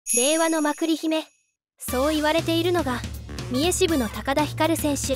令和のまくり姫、そう言われているのが三重支部の高田ひかる選手。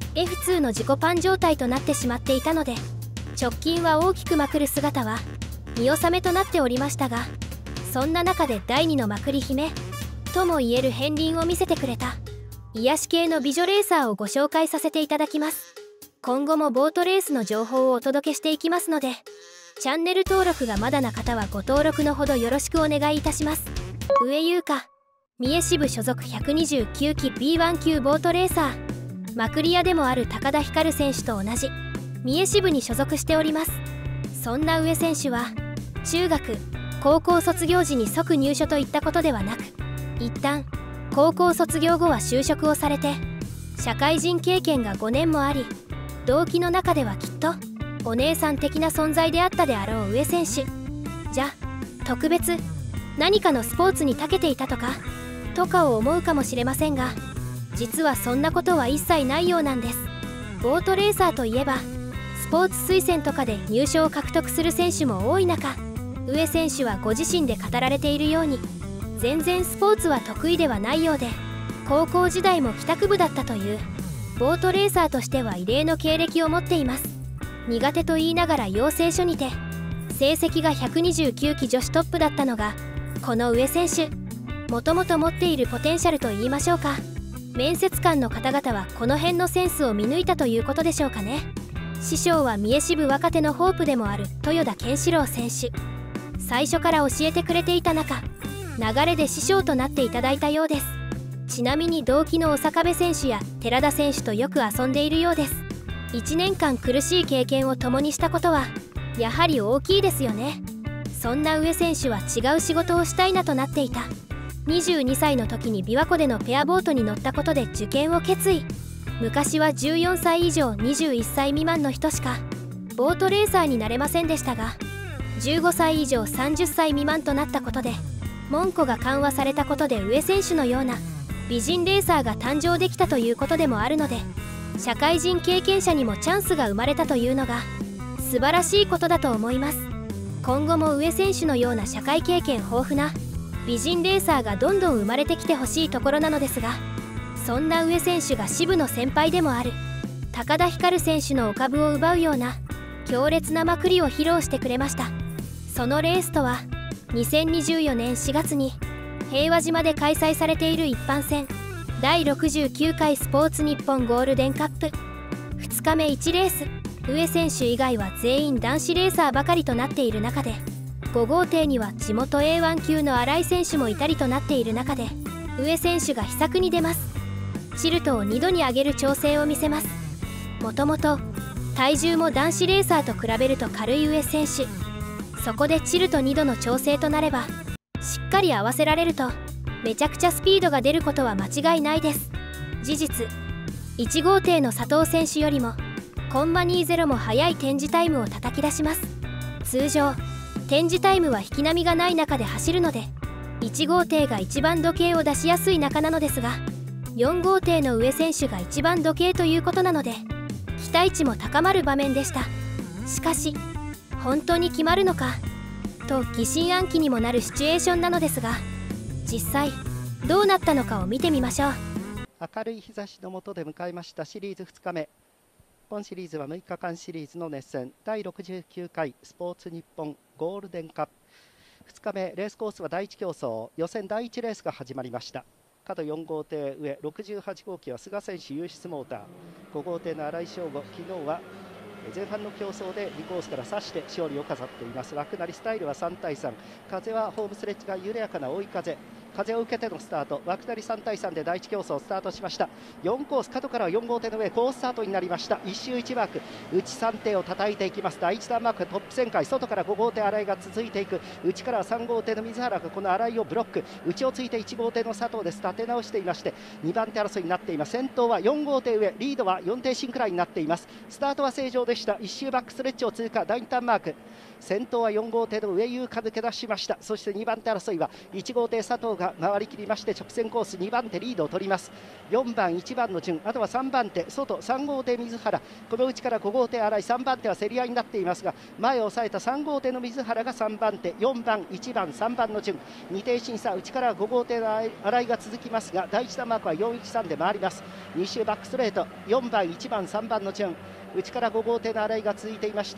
F2 の自己パン状態となってしまっていたので、直近は大きくまくる姿は見納めとなっておりましたが、そんな中で第2のまくり姫ともいえる片鱗を見せてくれた癒し系の美女レーサーをご紹介させていただきます。今後もボートレースの情報をお届けしていきますので、チャンネル登録がまだな方はご登録のほどよろしくお願いいたします。上優香、三重支部所属129期 B1 級ボートレーサー、まくり屋でもある高田ひかる選手と同じ三重支部に所属しております。そんな上選手は中学高校卒業時に即入所といったことではなく、一旦高校卒業後は就職をされて社会人経験が5年もあり、同期の中ではきっとお姉さん的な存在であったであろう上選手。じゃ特別何かのスポーツに長けていたとかを思うかもしれませんが、実はそんなことは一切ないようなんです。ボートレーサーといえばスポーツ推薦とかで入賞を獲得する選手も多い中、上選手はご自身で語られているように全然スポーツは得意ではないようで、高校時代も帰宅部だったというボートレーサーとしては異例の経歴を持っています。苦手と言いながら養成所にて成績が129期女子トップだったのがこの上選手。もともと持っているポテンシャルと言いましょうか、面接官の方々はこの辺のセンスを見抜いたということでしょうかね。師匠は三重支部若手のホープでもある豊田健志郎選手。最初から教えてくれていた中、流れで師匠となっていただいたようです。ちなみに同期の長部選手や寺田選手とよく遊んでいるようです。1年間苦しい経験を共にしたことはやはり大きいですよね。そんな上選手は違う仕事をしたいなとなっていた22歳の時に琵琶湖でのペアボートに乗ったことで受験を決意。昔は14歳以上21歳未満の人しかボートレーサーになれませんでしたが、15歳以上30歳未満となったことで門戸が緩和されたことで上選手のような美人レーサーが誕生できたということでもあるので、社会人経験者にもチャンスが生まれたというのが素晴らしいことだと思います。今後も上選手のような社会経験豊富な美人レーサーがどんどん生まれてきてほしいところなのですが、そんな上選手が支部の先輩でもある高田ひかる選手のお株を奪うような強烈なまくりを披露してくれました。そのレースとは2024年4月に平和島で開催されている一般戦第69回スポーツ日本ゴールデンカップ2日目1レース。上選手以外は全員男子レーサーばかりとなっている中で、5号艇には地元 A1 級の新井選手もいたりとなっている中で、上選手が秘策に出ます。チルトを2度に上げる調整を見せます。もともと体重も男子レーサーと比べると軽い上選手。そこでチルト2度の調整となればしっかり合わせられるとめちゃくちゃスピードが出ることは間違いないです。事実1号艇の佐藤選手よりもコンマ20も速い展示タイムを叩き出します。通常展示タイムは引き波がない中で走るので1号艇が一番時計を出しやすい中なのですが、4号艇の上選手が一番時計ということなので期待値も高まる場面でした。しかし本当に決まるのかと疑心暗鬼にもなるシチュエーションなのですが、実際どうなったのかを見てみましょう。 明るい日差しの下で迎えましたシリーズ2日目。本シリーズは6日間シリーズの熱戦第69回スポーツ日本ゴールデンカップ2日目。レースコースは第1競争予選第1レースが始まりました。角4号艇上68号機は菅選手ユーシスモーター、5号艇の新井翔吾、昨日は前半の競争で2コースから指して勝利を飾っています。枠なりスタイルは3対3、風はホームスレッジが緩やかな追い風、風を受けてのスタート、枠なり3対3で第1競争スタートしました。4コース角からは4号艇の上好スタートになりました。1周1マーク内3艇を叩いていきます。第1段マークトップ旋回、外から5号艇新井が続いていく、内からは3号艇の水原がこの新井をブロック、内をついて1号艇の佐藤です。立て直していまして2番手争いになっています。先頭は4号艇上、リードは4艇シンクラインになっています。スタートは正常でした。1周バックストレッチを通過、第2ターンマーク先頭は4号艇の上優香抜け出しました。そして2番手争いは1号艇佐藤が回りきりまして直線コース2番手リードを取ります。4番1番の順、あとは3番手外、3号艇水原、このうちから5号艇新井、3番手は競り合いになっていますが、前を抑えた3号艇の水原が3番手、4番1番3番の順、2艇審査内から5号艇の新井が続きますが、第1弾マークは413で回ります。2周バックストレート、4番1番3番の順、内から5号艇の新井が続いていまして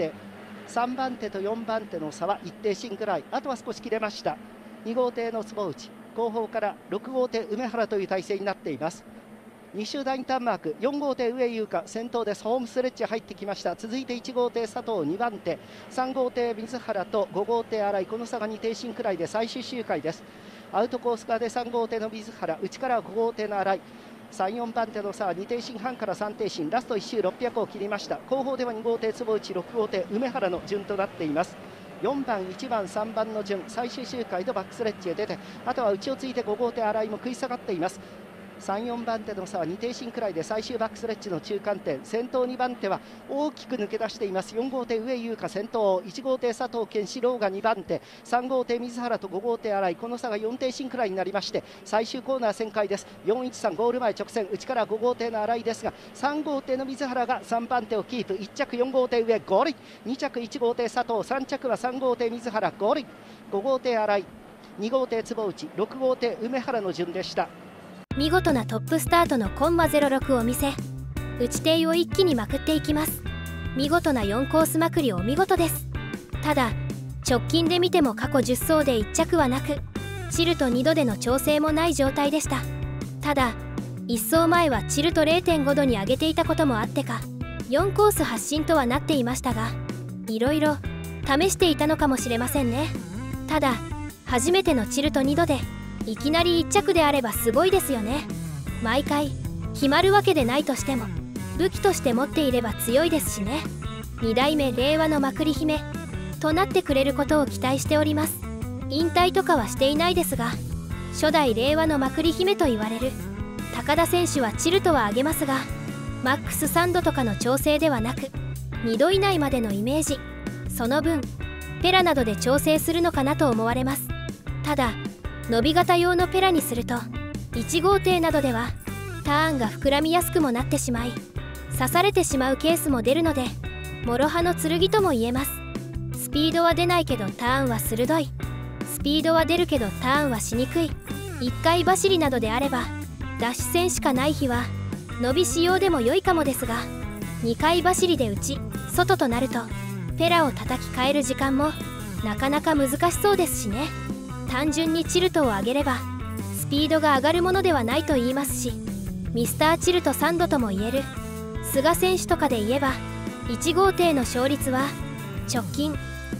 、3番手と4番手の差は一定芯ぐらい、あとは少し切れました。2号艇の坪内、後方から6号艇梅原という体制になっています。2周第2ターンマーク、4号艇上優香先頭です。ホームストレッチ入ってきました。続いて1号艇佐藤2番手、3号艇水原と5号艇新井、この差が2艇芯くらいで最終周回です。アウトコース側で3号艇の水原、内から5号艇の新井、3、4番手の差は2艇芯半から3艇芯、ラスト1周600を切りました。後方では2号艇坪内、6号艇梅原の順となっています。4番、1番、3番の順、最終周回とバックストレッチへ出て、あとは内をついて5号艇新井も食い下がっています。3、4番手の差は2艇芯くらいで最終バックストレッチの中間点、先頭2番手は大きく抜け出しています。4号艇上優香先頭、1号艇佐藤健志郎が2番手、3号艇水原と5号艇新井、この差が4艇芯くらいになりまして最終コーナー旋回です。413ゴール前直線、内から5号艇の新井ですが、3号艇の水原が3番手をキープ、1着4号艇上5塁、2着1号艇佐藤、3着は3号艇水原5塁、5号艇新井、2号艇坪内、6号艇梅原の順でした。 見事なトップスタートのコンマ06を見せ、内定を一気にまくっていきます。見事な4コースまくりお見事です。ただ直近で見ても過去10走で1着はなく、チルと2度での調整もない状態でした。ただ1走前はチルと 0.5 度に上げていたこともあってか、4コース発進とはなっていましたが、いろいろ試していたのかもしれませんね。ただ初めてのチルと2度でいきなり1着であればすごいですよね。毎回決まるわけでないとしても武器として持っていれば強いですしね。2代目令和のまくり姫となってくれることを期待しております。引退とかはしていないですが、初代令和のまくり姫と言われる高田選手はチルとは上げますが、マックス3度とかの調整ではなく2度以内までのイメージ、その分ペラなどで調整するのかなと思われます。ただ伸び型用のペラにすると1号艇などではターンが膨らみやすくもなってしまい、刺されてしまうケースも出るので、諸刃の剣とも言えます。スピードは出ないけどターンは鋭い、スピードは出るけどターンはしにくい。1回走りなどであればダッシュ戦しかない日は伸びしようでも良いかもですが、2回走りで内外となるとペラを叩き替える時間もなかなか難しそうですしね。単純にチルトを上げればスピードが上がるものではないと言いますし、ミスターチルト3度とも言える菅選手とかで言えば、1号艇の勝率は直近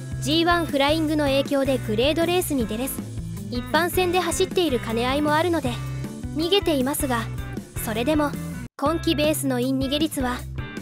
G1 フライングの影響でグレードレースに出れず、一般戦で走っている兼ね合いもあるので逃げていますが、それでも今季ベースのイン逃げ率は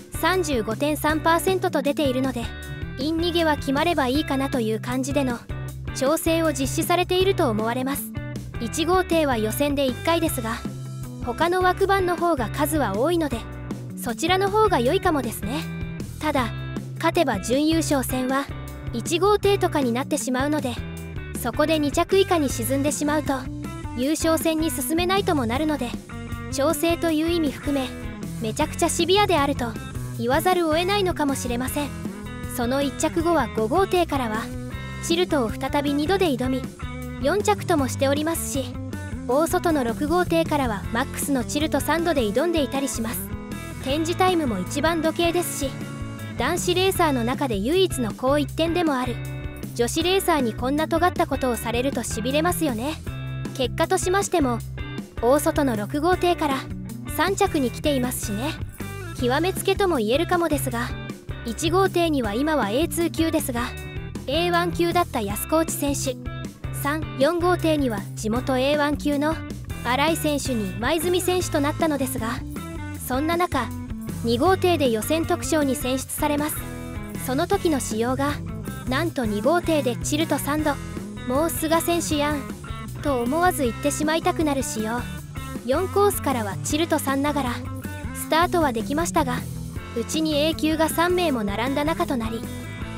35.3% と出ているので、イン逃げは決まればいいかなという感じでの調整を実施されていると思われます。1号艇は予選で1回ですが、他の枠番の方が数は多いのでそちらの方が良いかもですね。ただ勝てば準優勝戦は1号艇とかになってしまうので、そこで2着以下に沈んでしまうと優勝戦に進めないともなるので、調整という意味含めめちゃくちゃシビアであると言わざるを得ないのかもしれません。その1着後は5号艇からはチルトを再び2度で挑み4着ともしておりますし、大外の6号艇からはマックスのチルト3度で挑んでいたりします。展示タイムも一番時計ですし、男子レーサーの中で唯一の高1点でもある女子レーサーにこんな尖ったことをされるとしびれますよね。結果としましても大外の6号艇から3着に来ていますしね。極めつけとも言えるかもですが、1号艇には今は A2 級ですが A1 級だった安河内選手、3、4号艇には地元 A1 級の新井選手に前住選手となったのですが、そんな中2号艇で予選特賞に選出されます。その時の仕様がなんと2号艇でチルト3度、もう菅選手やんと思わず言ってしまいたくなる仕様。4コースからはチルト3ながらスタートはできましたが、うちに A 級が3名も並んだ中となり、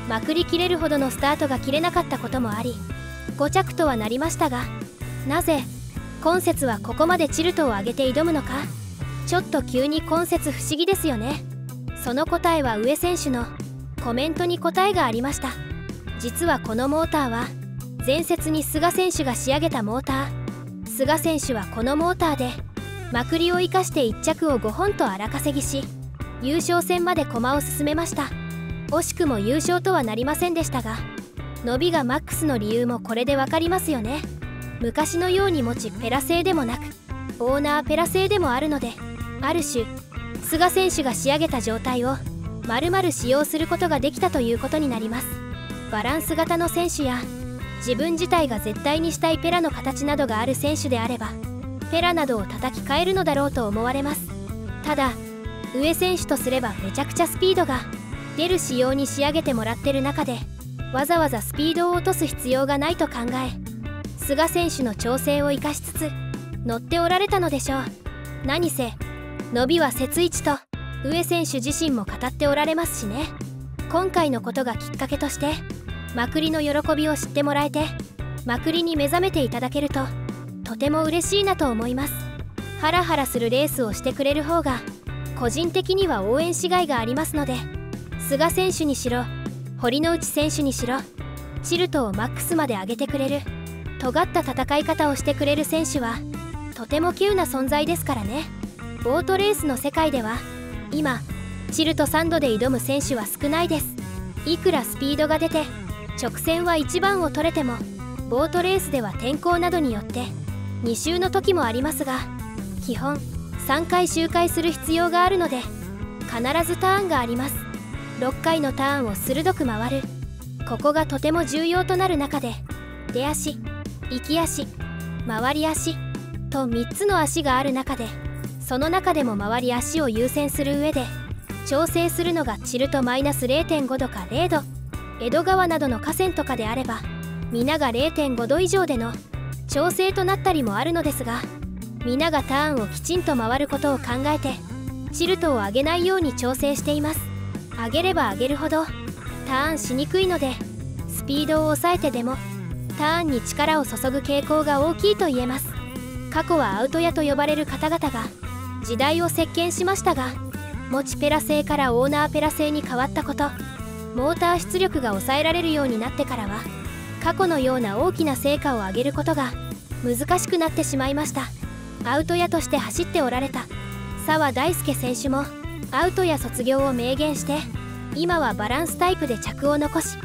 まくりきれるほどのスタートが切れなかったこともあり5着とはなりましたが、なぜ今節はここまでチルトを上げて挑むのか、ちょっと急に今節不思議ですよね。その答えは上選手のコメントに答えがありました。実はこのモーターは前節に菅選手が仕上げたモーター。菅選手はこのモーターでまくりを生かして1着を5本と荒稼ぎし、優勝戦まで駒を進めました。惜しくも優勝とはなりませんでしたが、伸びがマックスの理由もこれで分かりますよね。昔のように持ちペラ製でもなくオーナーペラ製でもあるので、ある種菅選手が仕上げた状態を丸々使用することができたということになります。バランス型の選手や自分自体が絶対にしたいペラの形などがある選手であればペラなどを叩き替えるのだろうと思われます。ただ上選手とすればめちゃくちゃスピードが出る仕様に仕上げてもらってる中で、わざわざスピードを落とす必要がないと考え、菅選手の調整を生かしつつ乗っておられたのでしょう。何せ伸びは節一と上選手自身も語っておられますしね。今回のことがきっかけとしてまくりの喜びを知ってもらえて、まくりに目覚めていただけるととても嬉しいなと思います。ハラハラするレースをしてくれる方が個人的には応援しがいがありますので、菅選手にしろ堀之内選手にしろチルトをマックスまで上げてくれる尖った戦い方をしてくれる選手はとても急な存在ですからね。ボートレースの世界では今チルト3度で挑む選手は少ないです。いくらスピードが出て直線は1番を取れてもボートレースでは天候などによって2周の時もありますが、基本3回周回する必要があるので必ずターンがあります。6回のターンを鋭く回る、ここがとても重要となる中で出足、行き足、回り足と3つの足がある中で、その中でも回り足を優先する上で調整するのがチルトマイナス 0.5 度か0度、江戸川などの河川とかであれば皆が 0.5 度以上での調整となったりもあるのですが、皆がターンをきちんと回ることを考えてチルトを上げないように調整しています。上げれば上げるほどターンしにくいので、スピードを抑えてでもターンに力を注ぐ傾向が大きいと言えます。過去はアウト屋と呼ばれる方々が時代を席巻しましたが、持ちペラ製からオーナーペラ製に変わったこと、モーター出力が抑えられるようになってからは過去のような大きな成果を上げることが難しくなってしまいました。アウト屋として走っておられた澤大輔選手もアウトや卒業を明言して、今はバランスタイプで着を残し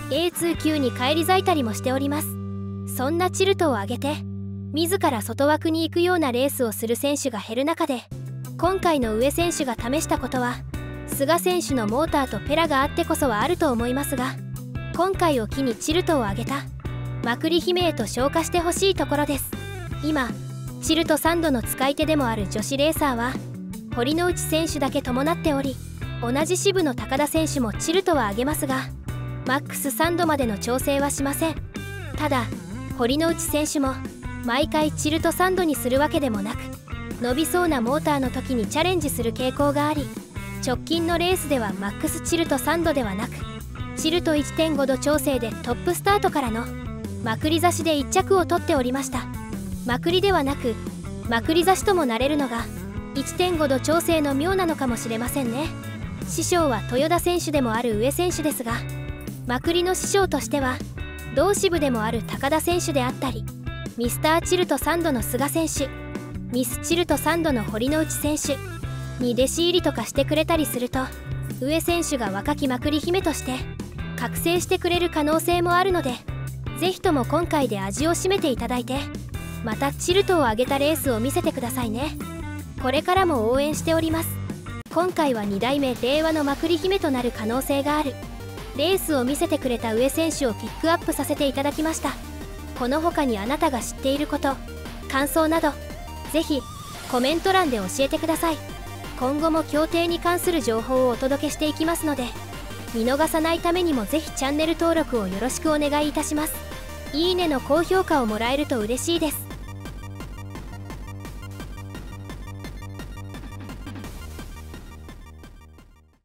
A2 級に返り咲いたりもしております。そんなチルトを上げて自ら外枠に行くようなレースをする選手が減る中で、今回の上選手が試したことは菅選手のモーターとペラがあってこそはあると思いますが、今回を機にチルトを上げたまくり姫へと昇華してほしいところです。今チルト3度の使い手でもある女子レーサーは堀之内選手だけ伴っており、同じ支部の高田選手もチルトは上げますがマックス3度までの調整はしません。ただ堀之内選手も毎回チルト3度にするわけでもなく、伸びそうなモーターの時にチャレンジする傾向があり、直近のレースではマックスチルト3度ではなくチルト 1.5 度調整でトップスタートからのまくり差しで1着を取っておりました。まくりではなくまくり差しともなれるのが 1.5 度調整の妙なのかもしれませんね。師匠は豊田選手でもある上選手ですが、まくりの師匠としては同支部でもある高田選手であったり、ミスターチルト3度の菅選手、ミスチルト3度の堀之内選手に弟子入りとかしてくれたりすると、上選手が若きまくり姫として覚醒してくれる可能性もあるので、ぜひとも今回で味を占めていただいて、またチルトを上げたレースを見せてくださいね。これからも応援しております。今回は2代目令和のまくり姫となる可能性があるレースを見せてくれた上選手をピックアップさせていただきました。この他にあなたが知っていること、感想などぜひコメント欄で教えてください。今後も競艇に関する情報をお届けしていきますので、見逃さないためにもぜひチャンネル登録をよろしくお願いいたします。いいねの高評価をもらえると嬉しいです。